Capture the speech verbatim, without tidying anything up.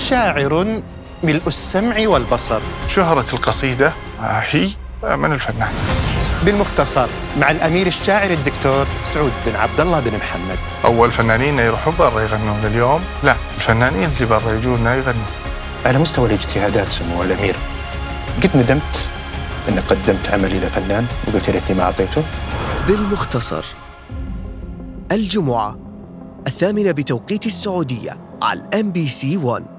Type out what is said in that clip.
شاعر ملء السمع والبصر. شهرة القصيدة هي من الفنان. بالمختصر، مع الأمير الشاعر الدكتور سعود بن عبد الله بن محمد. أول فنانين يروحون برا يغنون، اليوم لا، الفنانين اللي برا يجونا يغنون. على مستوى الاجتهادات سمو الأمير، قد ندمت أني قدمت عملي لفنان وقلت ليتني ما أعطيته؟ بالمختصر، الجمعة الثامنة بتوقيت السعودية على إم بي سي واحد.